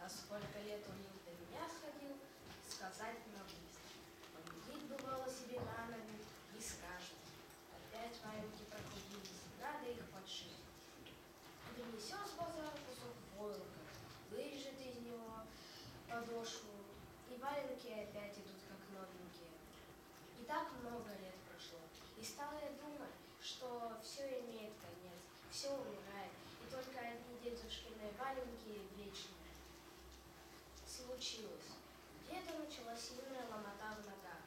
А сколько лет у них до меня сходил, сказать не могу. Поглядеть бывало себе на ногу и скажет: опять валенки прохудились, надо их подшить. Принесет с базара кусок войлока, вырежет из него подошву, и валенки опять идут как новенькие. И так много лет прошло, и стала я думать, что все имеет конец, все умирает, и только одни дедушкины валенки вечные. Случилось. Где-то начала сильная ломота в ногах.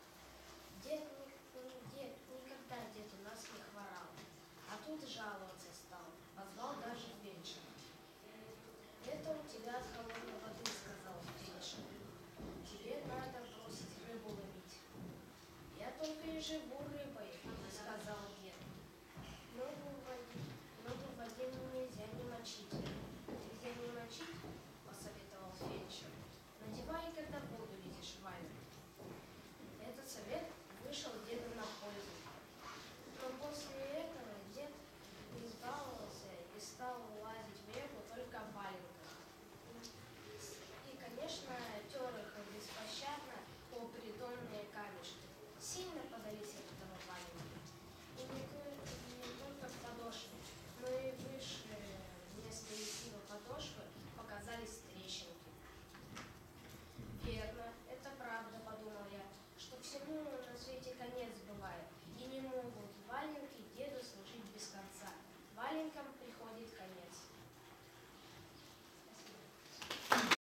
Никогда дед у нас не хворал, а тут жаловаться стал, позвал даже фельдшера. «Это у тебя от холодной воды», — сказал фельдшер. «Тебе надо бросить рыбу ловить». «Я только и живу рыбой», — сказал дед. «Ногу в воде нельзя не мочить». «Нельзя не мочить?» — посоветовал фельдшер. «Надевай, когда в воду лезешь, валенки». Этот совет вышел деду на пользу. Но после этого дед избаловался и стал лазить в реку только в валенках. И, конечно, тер их беспощадно о придонные камешки. Сильно подались от этого валенки. И не только в подошве, но и выше вместо изгиба подошвы показались трещинки. «Верно, это правда», — подумал я, что всему на свете конец бывает, и не могут валенки деду служить без конца. Валенкам